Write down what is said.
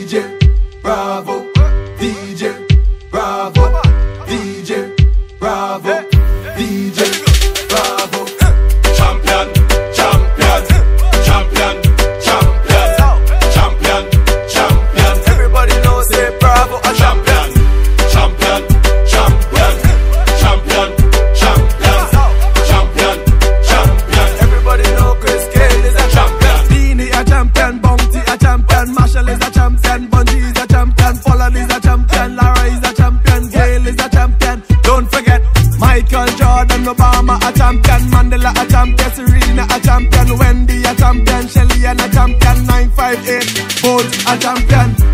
DJ Bravo, DJ Bravo, DJ Bravo, DJ Bravo. Champion, champion, champion, champion, champion, champion. Everybody knows say Bravo a champion. Champion, champion, champion, champion, champion, champion. Everybody know Chris Gale is a champion. Dini a champion, Bounty a champion, Marshall is a champion, Bungie is a champion, Pollard is a champion, Lara is a champion, Gale is a champion. Don't forget Michael Jordan, Obama a champion, Mandela a champion, Serena a champion, Wendy a champion, Shelly and a champion, 958 both a champion.